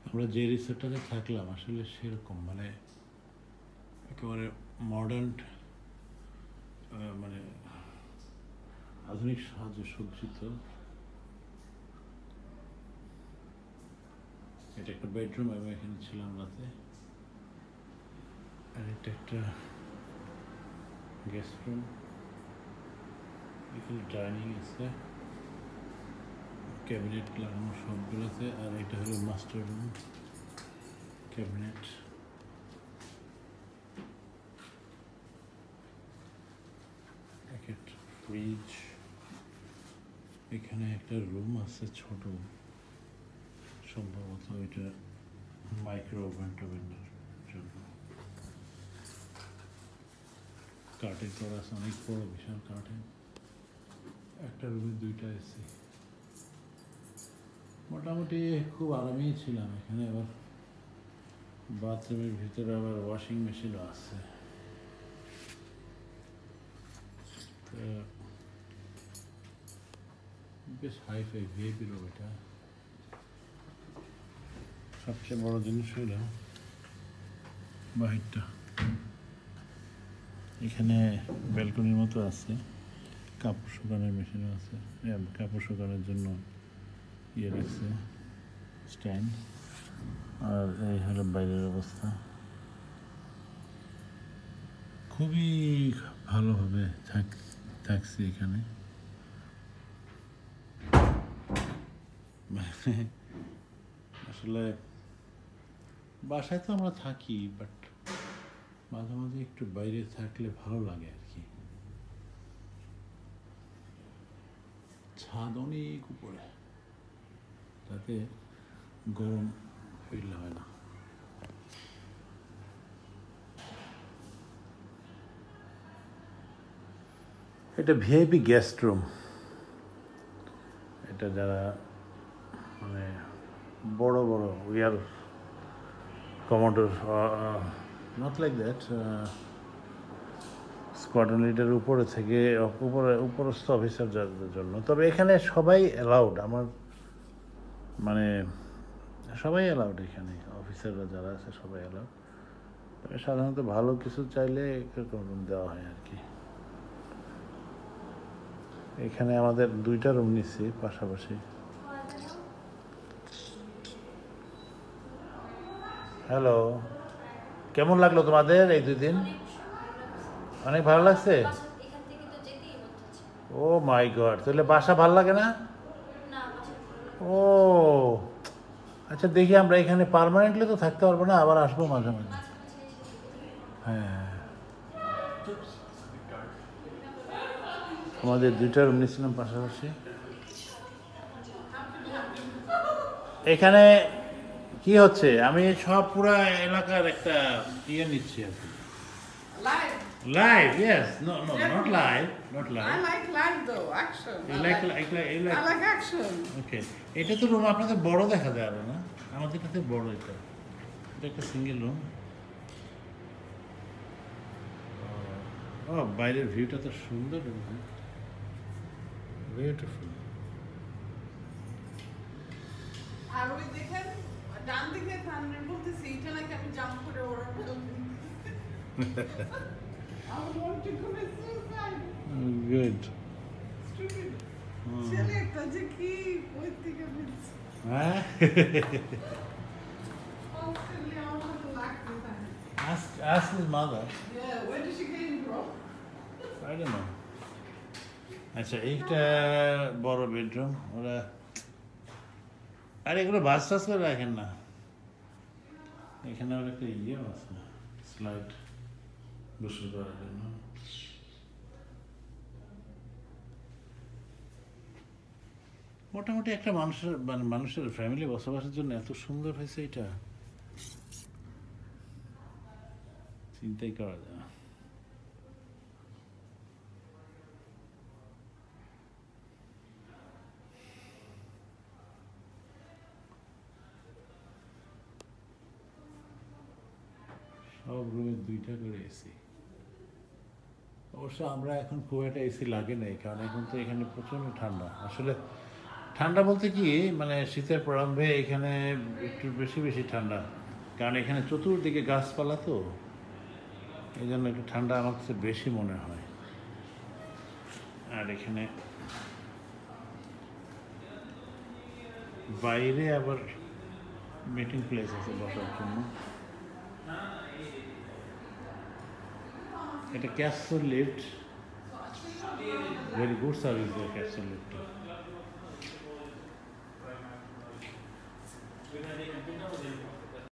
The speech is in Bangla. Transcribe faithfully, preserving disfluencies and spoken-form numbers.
আমরা যে রিসোর্টটাতে থাকলাম আসলে সেরকম মানে একেবারে মডার্ন মানে আধুনিক সাহায্য সজ্জিত। এটা একটা বেডরুম, আমি এখানে ছিলাম রাতে। আর এটা একটা গেস্ট রুম, এখানে ডাইনিং আছে, ক্যাবিনেট লাগানো সবগুলোতে। আর এটা হলো মাস্টার রুম, ক্যাবিনেট। একটা ফ্রিজ, এখানে একটা রুম আছে ছোট, সম্ভবত এটা মাইক্রো ওভেন টোভেনের জন্য। কাঠের করা আছে, অনেক বড় বিশাল কাঠের। একটা রুমে দুইটা এসি। মোটামুটি খুব আরামেই ছিলাম এখানে। আবার বাথরুমের ভিতরে আবার ওয়াশিং মেশিনও আছে। তো বেশ হাই ফাই ভিআইপি রুম এটা। সবচেয়ে বড় জিনিস হইল বাহিরটা। এখানে ব্যালকনির মতো আছে, কাপড় শুকানোর মেশিনও আছে, কাপড় শুকানোর জন্য ইয়ে রাখছে স্ট্যান্ড। আর এই হলো বাইরের অবস্থা। খুবই ভালোভাবে থাক থাকছি এখানে। আসলে বাসায় তো আমরা থাকি, বাট মাঝে মাঝে একটু বাইরে থাকলে ভালো লাগে আর কি। ছাদ অনেক উপরে, তাতে গরম ফিল হয় না। এটা ভিআইপি গেস্ট রুম। এটা যারা মানে বড় বড় উইয়ার commander, not like that, squadron leader উপরে থেকে উপরে উপরস্থ অফিসার যাদের জন্য। তবে এখানে সবাই অ্যালাউড, আমার মানে সবাই অ্যালাউড এখানে, অফিসাররা যারা আছে সবাই অ্যালাউড। তবে সাধারণত ভালো কিছু চাইলে এরকম রুম দেওয়া হয় আর কি। এখানে আমাদের দুইটা রুম নিচ্ছি পাশাপাশি। হ্যালো, কেমন লাগলো তোমাদের এই দুই দিন? অনেক ভালো লাগছে। ও মাই গড, তাহলে বাসা ভালো লাগে না? ও আচ্ছা, দেখি আমরা এখানে পার্মানেন্টলি তো থাকতে পারবো না, আবার আসবো মাঝে মাঝে। হ্যাঁ, আমাদের দুইটা রুম নিয়েছিলাম পাশাপাশি। এখানে কি হচ্ছে, আমি সব পুরো এলাকার একটা ইয়ে নিচ্ছি আর কি। Live, yes. No, no, yeah. Not live. Not live. I like live though, action. You I like, like, like, like, you like. I like action. Okay. এটা তো রুম আপনাদের বড় দেখা যায় না? আমাদের কাছে বড় এটা। এটা একটা সিঙ্গেল রুম। ও, বাইরের ভিউটা তো সুন্দর। বিউটিফুল। আর ওই দেখেন ডান দিকে তানভীর বলতেছে এটা নাকি আমি জাম্প করে ওরা বলছি। I want to commit suicide. Good. Stupid. ছেলে একটা যে কি ওই থেকে বলছে। হ্যাঁ। Ask, ask his mother. Yeah, where did she get him from? I don't know. আচ্ছা, এইটা বড় বেডরুম। ওরা আর এগুলো বাস টাস করে রাখেন না। এখানে আর একটা ইয়ে আছে, স্লাইড গোসল করার জন্য। মোটামুটি একটা মানুষের মানে মানুষের ফ্যামিলি বসবাসের জন্য এত সুন্দর হয়েছে এটা, চিন্তাই করা যায় না। সব রুমে দুইটা করে এসি। অবশ্য আমরা এখন খুব একটা এসি লাগে নাই, কারণ এখন তো এখানে প্রচণ্ড ঠান্ডা। আসলে ঠান্ডা বলতে কি মানে শীতের প্রারম্ভে এখানে একটু বেশি বেশি ঠান্ডা, কারণ এখানে চতুর্দিকে গাছপালা তো, এই জন্য একটু ঠান্ডা আমার কাছে বেশি মনে হয়। আর এখানে বাইরে আবার মিটিং প্লেস আছে বসার জন্য। এটা castle lift, very good service castle lift.